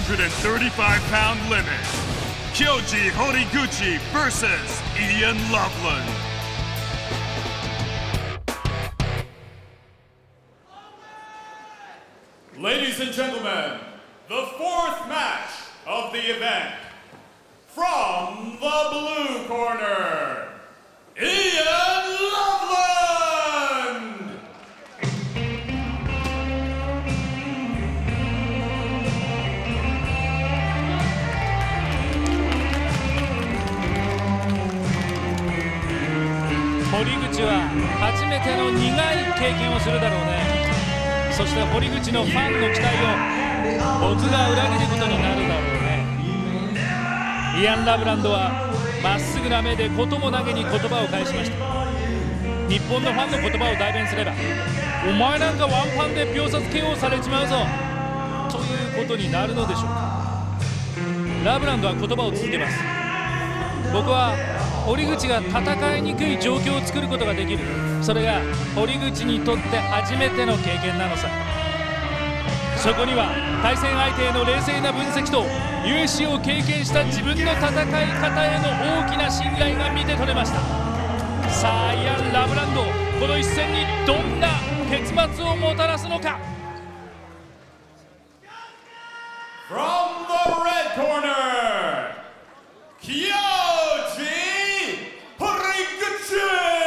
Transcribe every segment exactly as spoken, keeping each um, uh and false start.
hundred thirty-five pound limit. Kyoji Horiguchi versus Ian Loveland. Ladies and gentlemen, the fourth match of the event. From the blue corner, Ian Loveland! 堀口は初めての苦い経験をするだろうね。そして堀口のファンの期待を僕が裏切ることになるだろうね。イアン・ラブランドはまっすぐな目でことも投げに言葉を返しました。日本のファンの言葉を代弁すれば、お前なんかワンパンで秒殺 ケーオー されちまうぞということになるのでしょうか。ラブランドは言葉を続けます。僕は堀口が戦いにくい状況を作ることができる。それが堀口にとって初めての経験なのさ。そこには対戦相手への冷静な分析と勇姿を経験した自分の戦い方への大きな信頼が見て取れました。さあイアン・ラブランド、この一戦にどんな結末をもたらすのか。 From the red corner, Kyoji Horiguchi!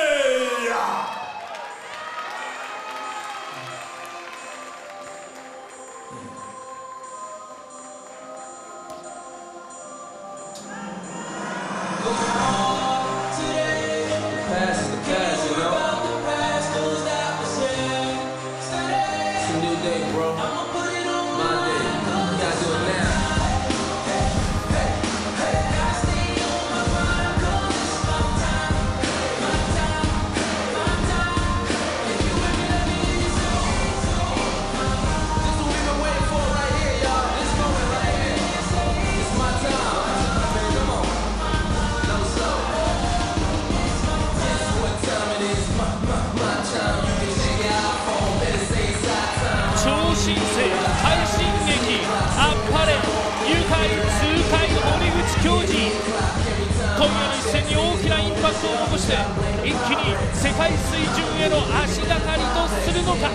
一気に世界水準への足がかりとするのか。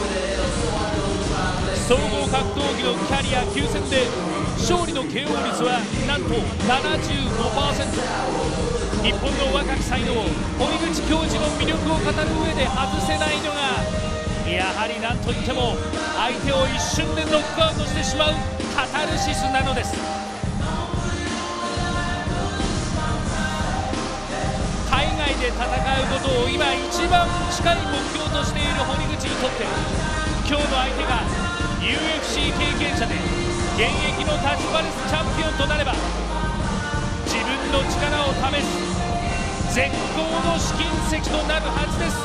総合格闘技のキャリアきゅう戦で勝利の ケーオー 率はなんと ななじゅうごパーセント。 日本の若き才能、堀口教授の魅力を語る上で外せないのが、やはり何といっても相手を一瞬でノックアウトしてしまうカタルシスなのです。で戦うことを今一番近い目標としている堀口にとって、今日の相手が ユーエフシー 経験者で現役のタッチバレスチャンピオンとなれば、自分の力を試す絶好の試金石となるはずです。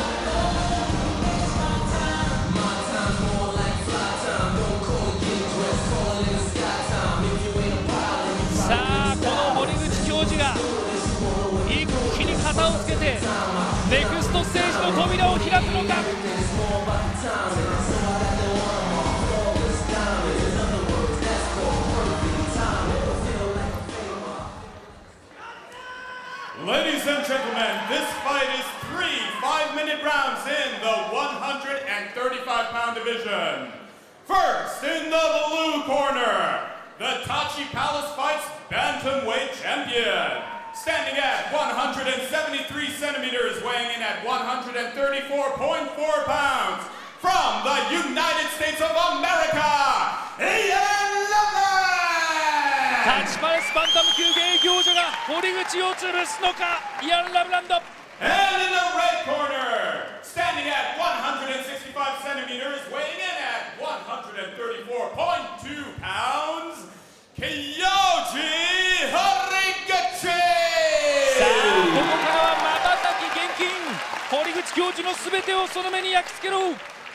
さあこの堀口教授が一気に肩をつけてネクストステージの扉を開くのか。 Ladies and gentlemen, this fight is three five-minute rounds in the one hundred thirty-five pound division. First, in the blue corner, the Tachi Palace Fights Bantamweight Champion. Standing at one hundred seventy-three centimeters, weighing in at one hundred thirty-four point four pounds, from the United States of America, Ian Loveland! タッチパレスバンタム級現役王者が堀口を潰すのか、イアン・ラブランド。 And in the red corner, standing at one hundred sixty-five centimeters, weighing in at one hundred thirty-four point two pounds, Kyoji Horiguchi! さあここからは瞬き厳禁、堀口教授のすべてをその目に焼き付けろ。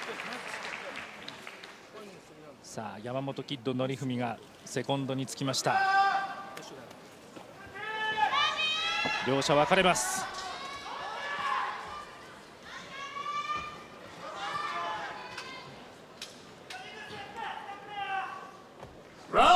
さあ山本キッド典文がセコンドにつきました。両者分かれます。 Round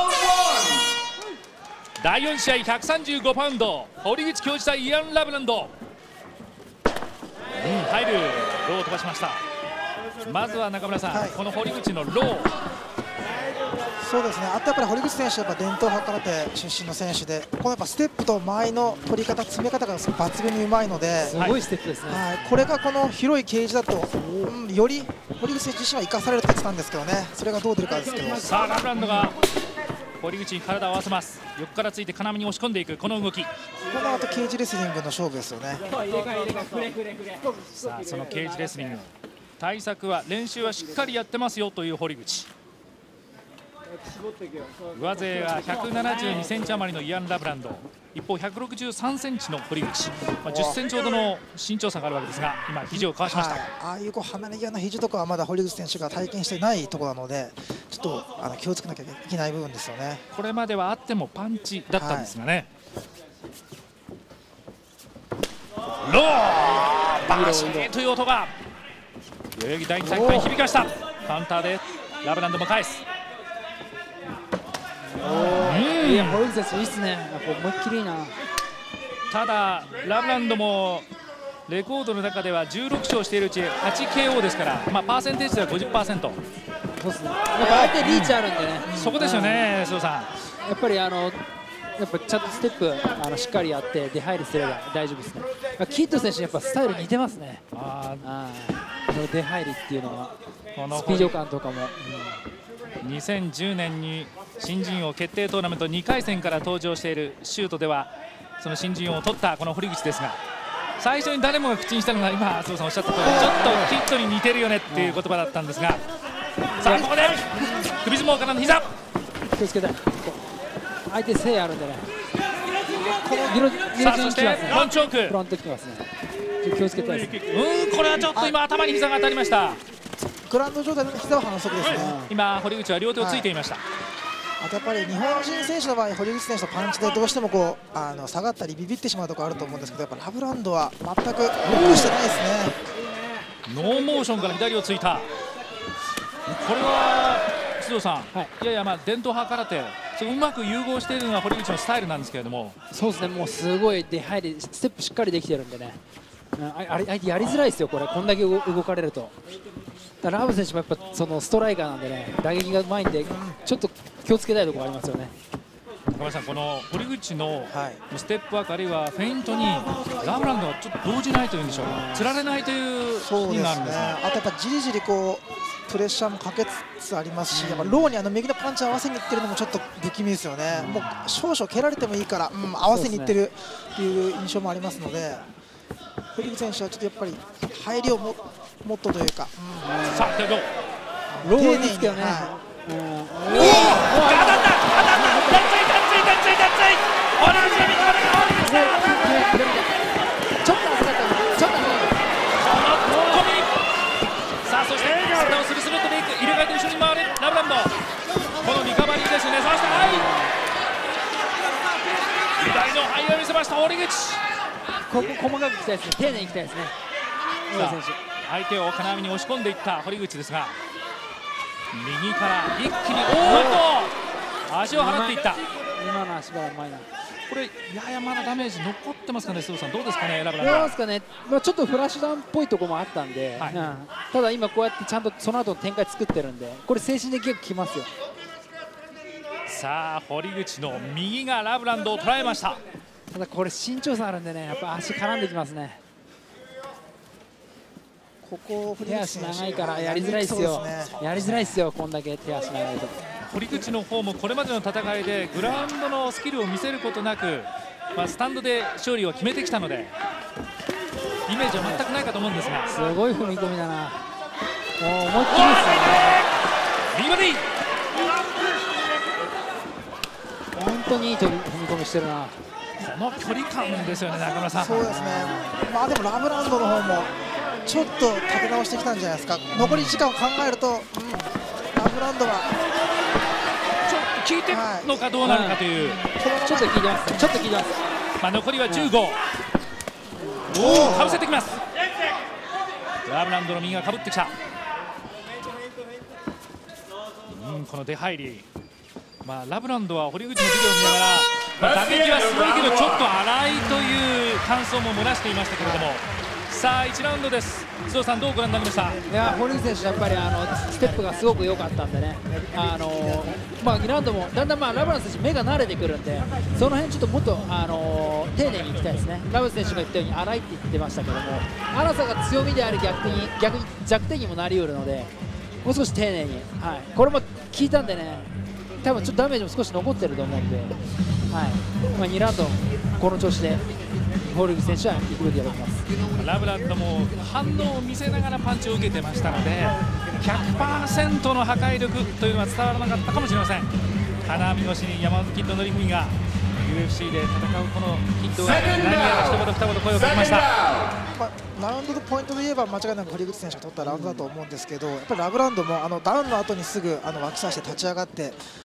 だいよん試合ひゃくさんじゅうごパウンド、堀口恭司対イアン・ラブランド。うん、入る。ローを飛ばしました。まずは中村さん、はい、この堀口のロー。 そうですね、あとやっぱり堀口選手はやっぱ伝統派空手出身の選手で、このやっぱステップと間合いの取り方、詰め方が抜群にうまいので、 すごいステップですね、 はい、これがこの広いケージだと、うん、より堀口選手自身は生かされると言ってたんですけどね、それがどう出るかですけど。 さあラブランドが堀口に体を合わせます。横からついて金網に押し込んでいくこの動き。 この後ケージレスリングの勝負ですよね。 さあそのケージレスリング対策は練習はしっかりやってますよという堀口。上背がひゃくななじゅうにセンチ余りのイアン・ラブランド、一方ひゃくろくじゅうさんセンチの堀口、まあ、じゅっセンチほどの身長差があるわけですが、今肘をかわしました。はい、 ああいうこう離れ際の肘とかはまだ堀口選手が体験していないところなので、ちょっとあの気をつけなきゃいけない部分ですよね。 これまではあってもパンチだったんですがね、はい、ローバシーという音が代々木第二体育館に響きました。カウンターでラブランドも返す。 いや、堀口選手いいっすね。やっぱ思いっきりいいな。 ただラブランドもレコードの中ではじゅうろく勝しているうちはちケーオー ですから、まあ、パーセンテージでは ごじゅっパーセント。 そうですね。やっぱ相手リーチあるんでね。 そこですよね、須藤さん。 やっぱりあのやっぱちゃんとステップあのしっかりやって出入りすれば大丈夫ですね。キッド選手やっぱスタイル似てますね。ああ、出入りっていうのはスピード感とかも。 うん、にせんじゅうねんに新人王決定トーナメントにかい戦から登場しているシュートではその新人王を取ったこの堀口ですが、最初に誰もが口にしたのが今須藤さんおっしゃった通り、ちょっとキッドに似てるよねっていう言葉だったんですが、さあここで首相撲からの膝、 気をつけたい。相手背あるんでね。 さあそしてフロントチョーク、 フロント来てますね。気をつけたいですね。 うん、これはちょっと今頭に膝が当たりました。 グラウンド状態の膝は反則ですね。 今堀口は両手をついていました。はい、 あとやっぱり日本人選手の場合、堀口選手のパンチでどうしてもこうあの下がったりビビってしまうところあると思うんですけど、やっぱラブランドは全くロックしてないですね。 ノーモーションから左をついた。これは須藤さん、はい、いやいやまあ伝統派空手、それうまく融合しているのが堀口のスタイルなんですけれども。 そうですね、もうすごい出入りステップしっかりできてるんでね、あれ相手やりづらいですよ、これこんだけ動かれると。だラブ選手もやっぱそのストライカーなんでね、打撃がうまいんでちょっと気をつけたいところありますよね。 中村さん、この堀口のステップワークあるいはフェイントにラブランドはちょっと動じないというんでしょうか、つられないというそうですね。あとやっぱじりじりこうプレッシャーもかけつつありますし、やっぱローにあの右のパンチ合わせにいってるのもちょっと不気味ですよね。もう少々蹴られてもいいから、うん、合わせにいってるっていう印象もありますので、堀口選手はちょっとやっぱり入りをももっとというか、 うん、さあ、 ローいいですけどね。 おお、当たった、当たった、がっつい、がっつい、がっつい、がっつい、がっつい、同じみたいな顔でした。 ちょっと浅かった、ちょっと浅かった。 この突っ込み。さあ、そして体をスルスルとでいく、入れ替えて後ろに回るラブランド。このリカバリーですね。そしてはい。左のハイを見せました堀口。 ここ細かくいきたいですね。丁寧にいきたいですね。 相手を金網に押し込んでいった堀口ですが、右から一気におーっと足を払っていった。 今の足がうまいな。 これややまだダメージ残ってますかね、須藤さん、どうですかね、ラブランド。どうですかね、まあ、ちょっとフラッシュダウンっぽいところもあったんで、はい、うん、ただ今こうやってちゃんとその後の展開作ってるんで、これ精神的にきますよ。 さあ堀口の右がラブランドを捉えました。 ただこれ身長差あるんでね、やっぱ足絡んできますね。 ここ手足長いからやりづらいですよ。やりづらいですよ、こんだけ手足長いと。 堀口の方もこれまでの戦いでグラウンドのスキルを見せることなく、まあ、スタンドで勝利を決めてきたのでイメージは全くないかと思うんですが、 すごい踏み込みだな。もう思いっきりですよね。 右ボディ、 本当にいい踏み込みしてるな。 この距離感ですよね、中村さん。 そうですね。まあでもラブランドの方もちょっと立て直してきたんじゃないですか。残り時間を考えると、うん、ラブランドはちょっと効いてるのかどうなのかという、 はい、ちょっと効いてますね。ちょっと効いてます。 まあ残りはじゅうご。おお、かぶせてきます。ラブランドの右がかぶってきた。うん、この出入り、 まあ、ラブランドは堀口のビデオを見ながら、まあ、打撃はすごいけどちょっと荒いという感想も漏らしていましたけれども、さあいちラウンドです。須藤さんどうご覧になりました？ いや堀口選手やっぱりあのステップがすごく良かったんでね、あのまあ、にラウンドもだんだん、まあ、ラブランド選手目が慣れてくるんで、その辺ちょっともっとあの丁寧にいきたいですね。ラブ選手が言ったように荒いって言ってましたけども、荒さが強みであり逆に逆に弱点にもなりうるので、もう少し丁寧に、はい、これも効いたんでね、多分ちょっとダメージも少し残ってると思うんで、はい、まあ、にラウンドこの調子で堀口選手は行くべきだと思います。 ラブランドも反応を見せながらパンチを受けてましたので ひゃくパーセント の破壊力というのは伝わらなかったかもしれません。金網越しに山本キッド乗組が ユーエフシー で戦うこのキッドが何やら一言二言声をかけました。 まあ、ラウンドのポイントで言えば間違いなく堀口選手が取ったラウンドだと思うんですけど、やっぱりラブランドもあのダウンの後にすぐあの脇差して立ち上がって